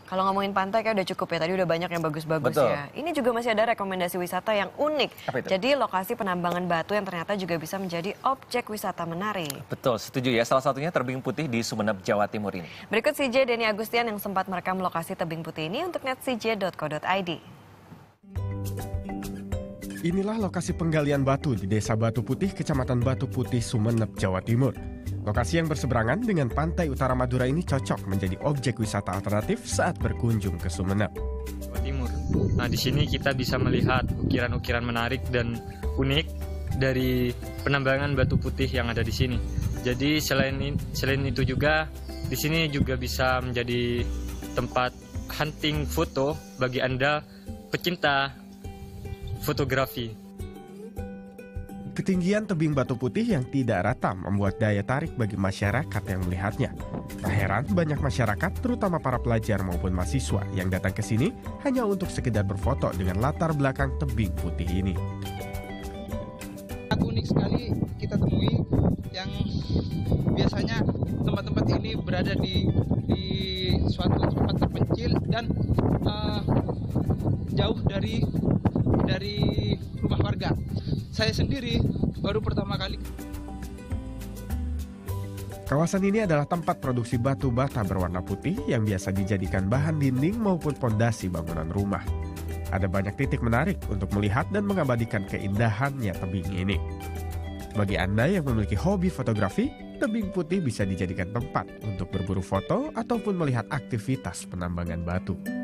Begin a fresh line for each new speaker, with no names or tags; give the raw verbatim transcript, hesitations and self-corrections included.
Kalau ngomongin pantai kayak udah cukup ya, tadi udah banyak yang bagus-bagus ya. Ini juga masih ada rekomendasi wisata yang unik. Jadi lokasi penambangan batu yang ternyata juga bisa menjadi objek wisata menarik.
Betul, setuju ya. Salah satunya Tebing Putih di Sumeneb, Jawa Timur ini.
Berikut C J Denny Agustian yang sempat merekam lokasi Tebing Putih ini untuk net c j dot co dot i d.
Inilah lokasi penggalian batu di Desa Batu Putih, Kecamatan Batu Putih, Sumeneb, Jawa Timur. Lokasi yang berseberangan dengan pantai utara Madura ini cocok menjadi objek wisata alternatif saat berkunjung ke Sumeneb.
Jawa Timur. Nah, di sini kita bisa melihat ukiran-ukiran menarik dan unik dari penambangan batu putih yang ada di sini. Jadi selain selain itu juga di sini juga bisa menjadi tempat hunting foto bagi Anda pecinta fotografi.
Ketinggian tebing Batu Putih yang tidak rata membuat daya tarik bagi masyarakat yang melihatnya. Tak heran banyak masyarakat, terutama para pelajar maupun mahasiswa yang datang ke sini hanya untuk sekedar berfoto dengan latar belakang tebing putih ini.
Unik sekali kita temui yang biasanya tempat-tempat ini berada di di suatu tempat terpencil dan uh, jauh dari dari rumah warga. Saya sendiri baru pertama kali.
Kawasan ini adalah tempat produksi batu bata berwarna putih yang biasa dijadikan bahan dinding maupun pondasi bangunan rumah. Ada banyak titik menarik untuk melihat dan mengabadikan keindahannya tebing ini. Bagi Anda yang memiliki hobi fotografi, Tebing Putih bisa dijadikan tempat untuk berburu foto ataupun melihat aktivitas penambangan batu.